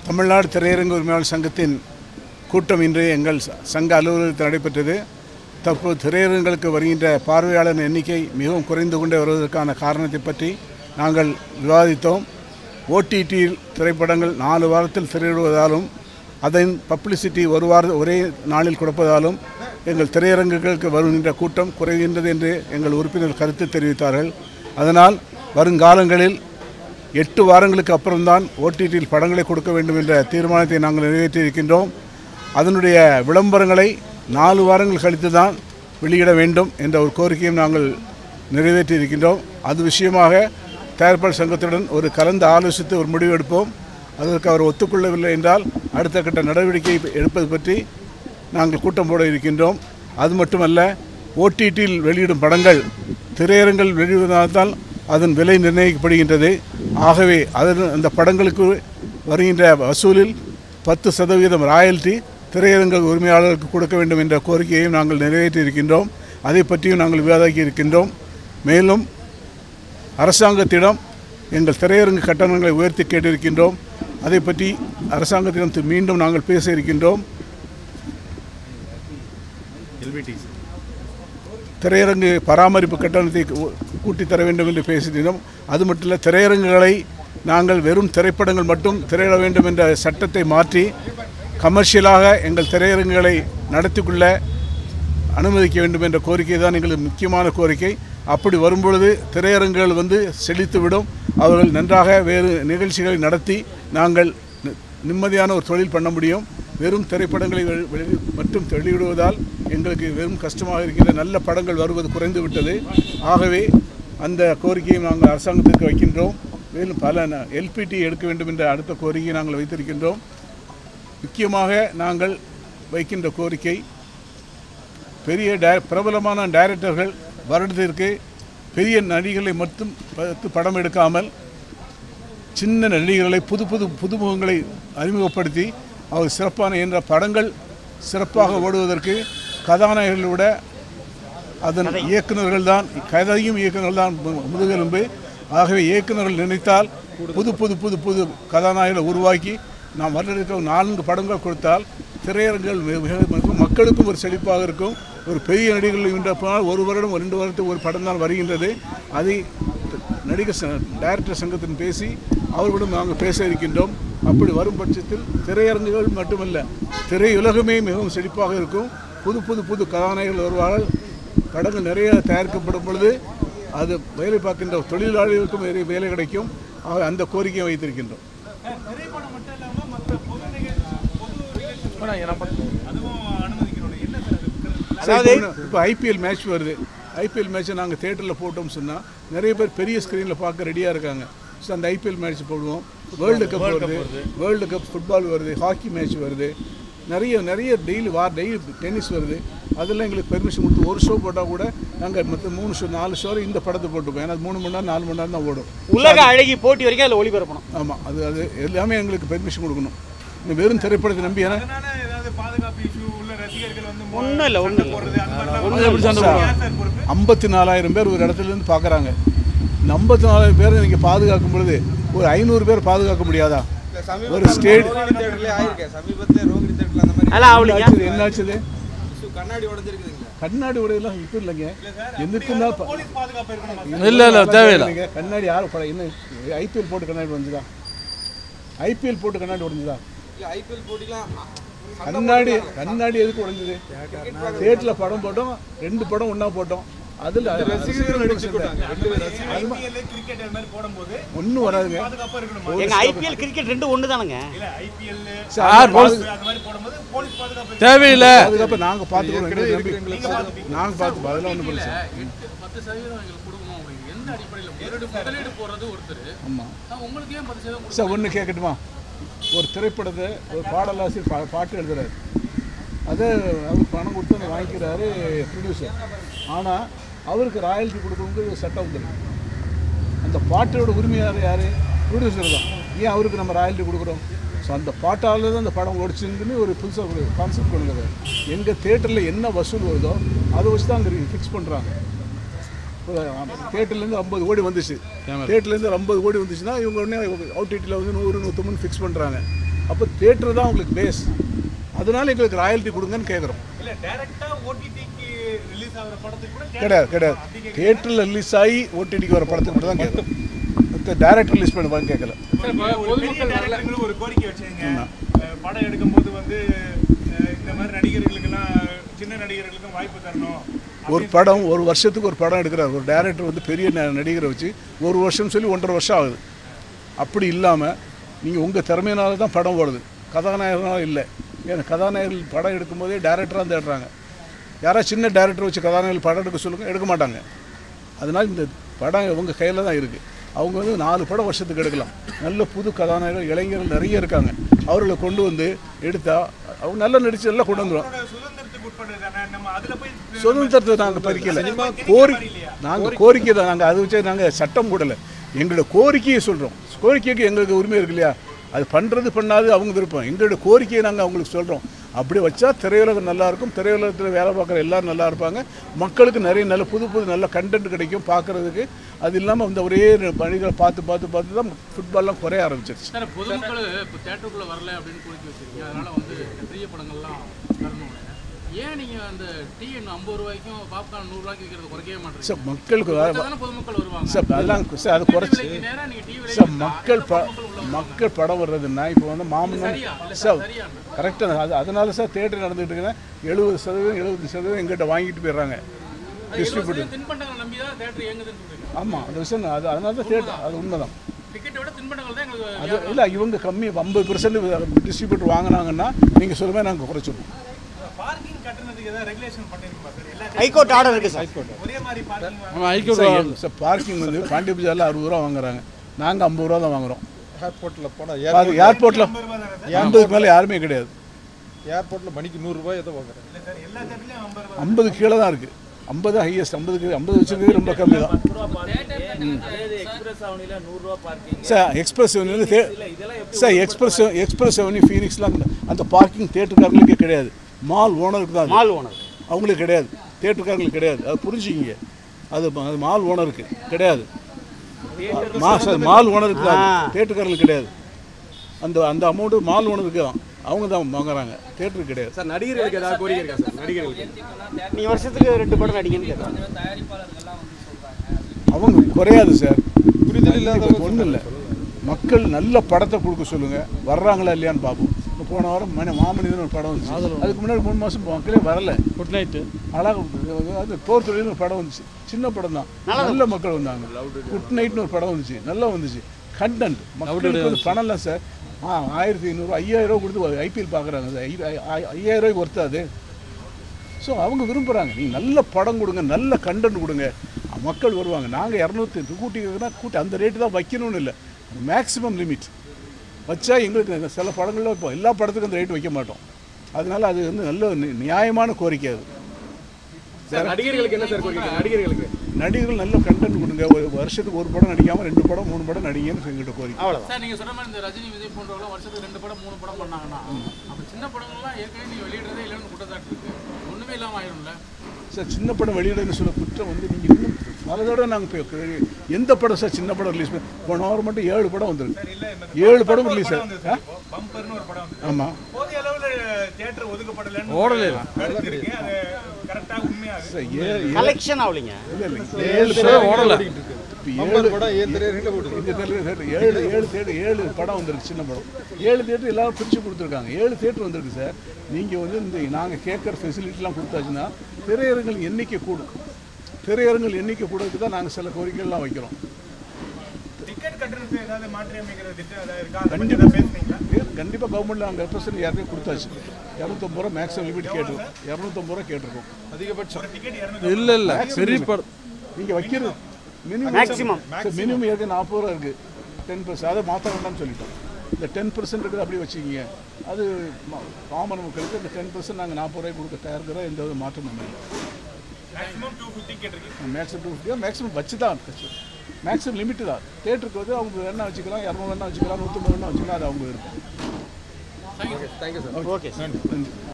தமிழ்நாடு திரையரங்கு உரிமையாளர் சங்கத்தின் கூட்டம் இன்று எங்கள் சங்க அலுவலகத்தில் நடைபெற்றது. தற்போது திரையரங்குகளுக்கு வருகின்ற பார்வையாளர் எண்ணிக்கை மிகவும் குறைந்து கொண்டே வருவதற்கான காரணத்தை பற்றி நாங்கள் விவாதித்தோம். ஓடிடியில் திரைப்படங்கள் 4 வாரத்தில் திரையிடுவதாலும் அதன் பப்ளிசிட்டி ஒரே நாளில் கொடுப்பதாலும் எங்கள் திரையரங்குகளுக்கு வருகின்ற கூட்டம் குறைகின்றது என்று எங்கள் உறுப்பினர் கருத்து தெரிவித்தார்கள். அதனால் வருங்காலங்களில் 8 வாரங்களுக்கு அப்புறம்தான் ஓடிடியில் படங்களை கொடுக்க வேண்டும் என்ற தீர்மானத்தை நாங்கள் நிறைவேற்றியிருக்கின்றோம். அதனுடைய விளம்பரங்களை 4 வாரங்கள் கழித்து தான் வெளியிட வேண்டும் என்ற ஒரு கோரிக்கையும் நாங்கள் நிறைவேற்றியிருக்கின்றோம். அது விஷயமாக தயாரிப்பாளர் சங்கத்துடன் ஒரு கலந்து ஆலோசித்து ஒரு முடிவு எடுப்போம். அதற்கு அவர் ஒத்துக்கொள்ளவில்லை என்றால் அடுத்த கட்ட நடவடிக்கை எடுப்பது பற்றி நாங்கள் கூட்டம் போட இருக்கின்றோம். அது மட்டுமல்ல, ஓடிடியில் வெளியிடும் படங்கள் திரையரங்கில் வெளியிடுவதால்தான் அதன் விலை நிர்ணயிக்கப்படுகின்றது. ஆகவே அந்த படங்களுக்கு வருகின்ற வசூலில் 10% ராயல்ட்டி திரையரங்கு உரிமையாளருக்கு கொடுக்க வேண்டும் என்ற கோரிக்கையையும் நாங்கள் நிறைவேற்றியிருக்கின்றோம். அதை பற்றியும் நாங்கள் விவாதிக்க இருக்கின்றோம். மேலும் அரசாங்கத்திடம் எங்கள் திரையரங்கு கட்டணங்களை உயர்த்தி கேட்டிருக்கின்றோம். அதை பற்றி அரசாங்கத்திடம் மீண்டும் நாங்கள் பேச இருக்கின்றோம். திரையரங்கு பராமரிப்பு கட்டணத்தை கூட்டி தர வேண்டும் என்று பேசினோம். அது மட்டும் இல்லை, திரையரங்குகளை நாங்கள் வெறும் திரைப்படங்கள் மட்டும் திரையிட வேண்டும் என்ற சட்டத்தை மாற்றி கமர்ஷியலாக எங்கள் திரையரங்குகளை நடத்திக்கொள்ள அனுமதிக்க வேண்டும் என்ற கோரிக்கை தான் எங்களுக்கு முக்கியமான கோரிக்கை. அப்படி வரும்பொழுது திரையரங்குகள் செழித்துவிடும். அவர்கள் நன்றாக வேறு நிகழ்ச்சிகளை நடத்தி நாங்கள் நிம்மதியான ஒரு தொழில் பண்ண முடியும். வெறும் திரைப்படங்களை மட்டும் வெளியிடுவதால் எங்களுக்கு வெறும் கஷ்டமாக இருக்கின்ற நல்ல படங்கள் வருவது குறைந்து விட்டது. ஆகவே அந்த கோரிக்கையை நாங்கள் அரசாங்கத்திற்கு வைக்கின்றோம். மேலும் பல எல்பிடி எடுக்க வேண்டும் என்ற அடுத்த கோரிக்கையை நாங்கள் வைத்திருக்கின்றோம். முக்கியமாக நாங்கள் வைக்கின்ற கோரிக்கை, பெரிய பிரபலமான டைரக்டர்கள் வருடத்திற்கு பெரிய நடிகர்களை மட்டும் படம் எடுக்காமல் சின்ன நடிகர்களை புதுமுகங்களை அறிமுகப்படுத்தி அவர் சிறப்பான என்ற படங்கள் சிறப்பாக ஓடுவதற்கு கதாநாயகர்களை விட அதன் இயக்குநர்கள் தான், கதையும் இயக்குநர்கள் தான் முதுகெலும்பு. ஆகவே இயக்குநர்கள் நினைத்தால் புது புது புது புது கதாநாயகர்களை உருவாக்கி நாம் வருடத்திற்கு 4 படங்கள் கொடுத்தால் திரையரங்குகள் மக்களுக்கும் ஒரு செழிப்பாக இருக்கும். ஒரு பெரிய நடிகர்கள் என்ற போனால் 1 வருடம் 2 வருடத்துக்கு ஒரு படம் தான் வருகின்றது. அதை நடிகர் டைரக்டர் சங்கத்தின் பேசி அவர்களுடன் நாங்கள் பேச இருக்கின்றோம். அப்படி வரும் பட்சத்தில் திரையரங்குகள் மட்டுமல்ல, திரையுலகமே மிகவும் செழிப்பாக இருக்கும். புது புது புது கதாநாயகர்கள் வருவார்கள். படங்கள் நிறைய தயாரிக்கப்படும் பொழுது அது வேலை பார்க்கின்ற தொழிலாளர்களுக்கும் நிறைய வேலை கிடைக்கும். அந்த கோரிக்கையை வைத்திருக்கின்றோம். இப்போ ஐபிஎல் மேட்ச் வருது. ஐபிஎல் மேட்ச்சை நாங்கள் தேட்டரில் போட்டோம்னு சொன்னால் நிறைய பேர் பெரிய ஸ்க்ரீனில் பார்க்க ரெடியாக இருக்காங்க. ஸோ அந்த ஐபிஎல் மேட்ச் போடுவோம். வேர்ல்டு கப் வருது, வேர்ல்டு கப் ஃபுட்பால் வருது, ஹாக்கி மேட்ச் வருது, நிறைய டெய்லி டென்னிஸ் வருது. அதெல்லாம் எங்களுக்கு பெர்மிஷன் கொடுத்து ஒரு ஷோ போட்டால் கூட நாங்கள் மற்ற 3 ஷோ 4 ஷோ இந்த படத்தை போட்டுப்போம். ஏன்னா 3 மணி நேரம் 4 மணி நேரம் தான் ஓடும். உலக அழகி போட்டி வரைக்கும் அதில் ஒளிபரப்பணும். ஆமாம், அது எல்லாமே எங்களுக்கு பெர்மிஷன் கொடுக்கணும். இந்த வெறும் திரைப்படத்தை நம்பி ஏன்னா 54,000 பேர் ஒரு இடத்துலேருந்து பார்க்குறாங்க. 54,000 பேரை நீங்கள் பாதுகாக்கும் பொழுது ஒரு 500 பேர் பாதுகாக்க முடியாதா? ஒரு ஸ்டேட் என்னாச்சுது? கண்ணாடி உடையெல்லாம் இப்போ இல்லைங்க. எதுக்குன்னா இல்லை தேவையில்லை. கண்ணாடி யாரும் என்ன ஐபிஎல் போட்டு கண்ணாடி உடஞ்சுதா? ஐபிஎல் போட்டு கண்ணாடி உடஞ்சுதா? கண்ணாடி எதுக்கு உடஞ்சது? தேட்டரில் படம் போட்டோம், 2 படம் ஒன்றா போட்டோம். அதில் ஒன்றும் வராதுங்க. ஐபிஎல் கிரிக்கெட் 2 ஒன்று தானுங்க. தேவையில்லை. அதுக்கப்புறம் நாங்கள் பார்த்துக்கிறோம். நாங்கள் பார்த்து அதெல்லாம் ஒன்றும் பண்ணல. ஆமாம் சார், ஒன்று கேட்கட்டுமா? ஒரு திரைப்படத்தை ஒரு பாடலாசிரியர் பாட்டு எழுதுறாரு. அதை அவருக்கு பணம் கொடுத்து அதை வாங்கிக்கிறாரு ப்ரொடியூசர். ஆனால் அவருக்கு ராயல்ட்டி கொடுக்கணுங்கிற சட்டம் வந்துருக்கு. அந்த பாட்டோட உரிமையார் யார்? ப்ரொடியூசர் தான். ஏன் அவருக்கு நம்ம ராயல்ட்டி கொடுக்குறோம்? ஸோ அந்த பாட்டால் தான் அந்த படம் ஓடிச்சுன்னு ஒரு புதுசாக ஒரு கான்செப்ட் பண்ணுறது. எங்கள் தேட்டரில் என்ன வசூல் வருதோ அதை வச்சு தான் அங்கே ஃபிக்ஸ் பண்ணுறாங்க. தேட்டர்லேருந்து 50 கோடி வந்துச்சு. தேட்டர்லேருந்து 50 கோடி வந்துச்சுன்னா இவங்க உடனே ஓடிடியில் 100 150 ஃபிக்ஸ் பண்ணுறாங்க. அப்போ தேட்டர் தான் உங்களுக்கு பேஸ். அதனால எங்களுக்கு ராயல்ட்டி கொடுங்கன்னு கேட்குறோம். கிடையாது. தேட்டரில் ரிலீஸ் ஆகி ஓடிடிக்கு வர படத்துக்கு மட்டும் தான் கேட்குறோம். டைரக்ட் ரிலீஸ் பண்ணுவாங்க கேட்கல. ஒரு கோரிக்கை வச்சுருங்க, படம் எடுக்கும்போது வந்து இந்த மாதிரி நடிகர்களுக்கெல்லாம் சின்ன நடிகர்களுக்கும் வாய்ப்பு தரணும். ஒரு படம் ஒரு வருஷத்துக்கு ஒரு படம் எடுக்கிறார் ஒரு டைரக்டர் வந்து பெரிய நடிகரை வச்சு ஒரு வருஷம் சொல்லி 1.5 வருஷம் ஆகுது. அப்படி இல்லாமல் நீங்கள் உங்கள் திறமையினால தான் படம் ஓடுது, கதாநாயகனால இல்லை. ஏன்னா கதாநாயகர்கள் படம் எடுக்கும்போதே டைரக்டராக தேடுறாங்க. யாராவது சின்ன டைரக்டர் வச்சு கதாநாயகர்கள் படம் எடுக்க சொல்லுங்கள், எடுக்க மாட்டாங்க. அதனால் இந்த படம் உங்கள் கையில் தான் இருக்குது. அவங்க வந்து 4 படம் வருஷத்துக்கு எடுக்கலாம். நல்ல புது கதாநாயகர்கள் இளைஞர்கள் நிறைய இருக்காங்க. அவர்களை கொண்டு வந்து எடுத்தால் அவங்க நல்லா நடித்து நல்லா கொண்டு வந்துடுவோம். சுதந்திரத்தை நாங்கள் பறிக்கலை, நாங்கள் கோரிக்கை தான். நாங்கள் அதை வச்சு நாங்கள் சட்டம் போடலை, எங்களோட கோரிக்கையை சொல்கிறோம். கோரிக்கைக்கு எங்களுக்கு உரிமை இருக்கு இல்லையா, அது பண்ணுறது பண்ணாது அவங்க விருப்பம். எங்களோட கோரிக்கையை நாங்கள் அவங்களுக்கு சொல்கிறோம். அப்படி வச்சா திரையுலகம் நல்லாயிருக்கும், திரையுலகத்தில் வேலை பார்க்குற எல்லோரும் நல்லா இருப்பாங்க, மக்களுக்கு நிறைய நல்ல புது நல்ல கண்டென்ட் கிடைக்கும் பார்க்குறதுக்கு. அது இல்லாமல் இந்த ஒரே பணிகளை பார்த்து தான் ஃபுட்பால்லாம் குறைய ஆரம்பிச்சிருச்சு. சார் பொதுமக்கள் இப்போ தேட்டருக்குள்ளே வரல அப்படின்னு கோரிக்கை வச்சுருக்கீங்க, அதனால் வந்து பெரிய படங்கள்லாம் வரணும். ஏன் நீங்கள் அந்த டீ 50 ரூபாய்க்கும் பாப்கார்ன் 100 ரூபாய்க்கு விற்கிறது குறைக்கவே மாட்டேங்க சார்? மக்களுக்கு பொதுமக்கள் வருவாங்க சார், அதெல்லாம் சார் அது குறைச்சி சார். மக்கள் படம் வர்றதுன்னா இப்போ வந்து மாமன்னம் சார் கரெக்டாக அதனால சார் தேட்டர் நடந்துகிட்டு இருக்குன்னா 70% 75% எங்கிட்ட வாங்கிட்டு போயிடுறாங்க டிஸ்ட்ரிபியூட்டர். ஆமாம், அந்த விஷயம் அது அதனால தான் தேட்டர், அது உண்மை தான். அது இல்லை, இவங்க கம்மி 50% டிஸ்ட்ரிபியூட்டர் வாங்கினாங்கன்னா நீங்கள் சொல்லுங்கள், நாங்கள் குறைச்சிடுவோம். ஹைகோர்ட் ஆர்டர் இருக்கு சார். சார் பார்க்கிங் வந்து பாண்டிபஜாரில் 60 ரூபா வாங்குறாங்க, நாங்கள் 50 ரூபா தான் வாங்குகிறோம். ஏர்போர்ட்டில் போனால் ஏர்போர்ட்டில் 50க்கு மேலே யாருமே கிடையாது. ஏர்போர்ட்டில் மணிக்கு 100 ரூபாய் ஏதோ வாங்குறேன். 50 கீழே தான் இருக்குது. 50 ஹையஸ்ட். 50 வச்சுருக்கிறது ரொம்ப கம்மி தான் sir. Express avenue sir, express avenue ஃபீனிக்ஸ்லாம் அந்த பார்க்கிங் தேட்டருக்காரங்களுக்கே கிடையாது, மால் ஓனருக்கு தான். மால் ஓனர் அவங்களுக்கு கிடையாது, தேட்டருக்காரங்களுக்கு கிடையாது. அது புரிஞ்சுக்கிங்க, அது மால் ஓனருக்கு கிடையாது. மால் ஓனருக்கு தான், தேட்டருக்காரங்களுக்கு கிடையாது. அந்த அமௌண்ட்டு மால் ஓனருக்கு தான், அவங்க தான் வாங்குறாங்க, தேட்டருக்கு கிடையாது. சார் நடிகர்களுக்கு ஏதாவது கோரிக்கை இருக்கா சார்? நடிகர்களுக்கு நீங்கள் வருஷத்துக்கு 2 படம் நடிகன்னு கேட்குறாங்க. அவங்க குறையாது சார், புரிதல் இல்லாத ஒன்றும் இல்லை. மக்கள் நல்ல படத்தை கொடுக்க சொல்லுங்கள், வர்றாங்களா இல்லையான்னு பார்ப்போம். இப்போ போன வாரம் மாமனிதன் ஒரு படம் வந்துச்சு, அதுக்கு முன்னாடி 3 மாதம் மக்களே வரல. குட் நைட்டு அழகாக அது போர் தொழில்னு ஒரு படம் வந்துச்சு, சின்ன படம் தான், நல்ல மக்கள் வந்தாங்க. குட் நைட்னு ஒரு படம் வந்துச்சு, நல்லா வந்துச்சு. கண்டென்ட் மக்களுக்கு பணம் இல்லை சார். 1500 5000 ரூபா கொடுத்து ஐபிஎல் பார்க்குறாங்க சார். 5000 ரூபாய்க்கு ஒர்த்தாது. ஸோ அவங்க விரும்புகிறாங்க, நீங்கள் நல்ல படம் கொடுங்க, நல்ல கண்டென்ட் கொடுங்க, மக்கள் வருவாங்க. நாங்கள் 200 கூட்டி அந்த ரேட்டு தான் வைக்கணும்னு இல்லை, மேக்ஸிமம் லிமிட் வச்சா எங்களுக்கு சில படங்களில் இப்போ எல்லா படத்துக்கும் அந்த ரேட்டு வைக்க மாட்டோம். அதனால் அது வந்து நல்ல நியாயமான கோரிக்கை. அது நடிகர்களுக்கு என்ன சார் கோரிக்கை? நடிகர்கள் நல்ல கண்டென்ட் கொடுங்க. ஒரு வருஷத்துக்கு 1 படம் நடிக்காமல் 2 படம் 3 படம் நடிகன்னு எங்கிட்ட கோரிக்கை. அவ்வளோ சார். நீங்கள் சொன்ன மாதிரி இந்த ரஜினி விஜய் போன்றவங்க வருஷத்துக்கு 2 படம் 3 படம் பண்ணாங்கன்னா அப்போ சின்ன படங்கள்லாம் ஏற்கனவே நீங்கள் வெளியிடுறதே இல்லைன்னு குற்றச்சாட்டு இருக்குது, ஒன்றுமே இல்லாமல் ஆயிரும்ல சார்? சின்ன படம் வெளியிடுன்னு சொல்ல குற்றம் வந்து நீங்கள் இன்னும் பலதோட நாங்கள் எந்த படம் சார் சின்ன படம் ரிலீஸ் பண்ணி போன வாரம் மட்டும் 7 படம் வந்துருக்கு. 7 படம் ரிலீஸ் ஆகுது. ஆமாம், ஓடலை கலெக்ஷன் ஆகலைங்க. இல்லை 7 படம் வந்துருக்கு, சின்ன படம் 7 தேட்டர் எல்லாரும் பிரித்து கொடுத்துருக்காங்க. 7 தேட்டர் வந்திருக்கு சார். நீங்கள் வந்து இந்த நாங்கள் கேட்குற ஃபெசிலிட்டிலாம் கொடுத்தாச்சுன்னா திரையரங்கள் எண்ணிக்கை கூடும். திரையரங்கள் எண்ணிக்கை கூடதுக்கு தான் நாங்கள் சில கோரிக்கைகள்லாம் வைக்கிறோம். கண்டிப்பாக கவர்மெண்ட்டில் நாங்கள் ரெப்ரசன்ட் யாருமே கொடுத்தாச்சு. 250 ரூபா மேக்ஸிமம் லிமிட் கேட்டிருக்கோம். 250 ரூபா கேட்டிருக்கோம் அதிகபட்சம். இல்லை பெரிய படம் நீங்கள் வைக்கிறது மினிமம் மினிமம் ஏற்கனவே 40 ரூபா இருக்குது. 10% அதை மாற்ற வேண்டாம்னு சொல்லிட்டோம். இந்த 10% இருக்குது அப்படி வச்சுக்கிங்க. அது காமன் மக்களுக்கு இந்த 10% நாங்கள் 40 ரூபாய்க்கு கொடுக்க தயாரிக்கிறோம். எந்த வித மாற்றமும் இல்லை. மேக்ஸிமம் 250 மேக்ஸிமம் வச்சு தான் மேக்ஸிமம் லிமிட்டு தான். தேட்டருக்கு வந்து அவங்க வேணா வச்சுக்கலாம், 200 வேணா வச்சுக்கலாம், 150 வேணா வச்சுக்கலாம், அது அவங்க இருக்கும். Thank you sir. Okay sir.